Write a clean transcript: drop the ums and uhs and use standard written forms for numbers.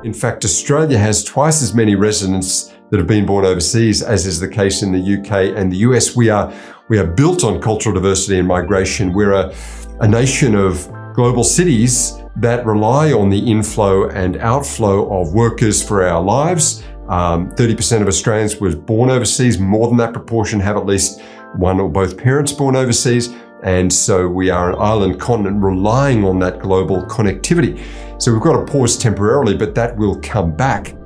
In fact, Australia has twice as many residents that have been born overseas as is the case in the UK and the US. We are built on cultural diversity and migration. We're a nation of global cities that rely on the inflow and outflow of workers for our lives. 30% of Australians were born overseas. More than that proportion have at least one or both parents born overseas. And so we are an island continent relying on that global connectivity. So we've got to pause temporarily, but that will come back.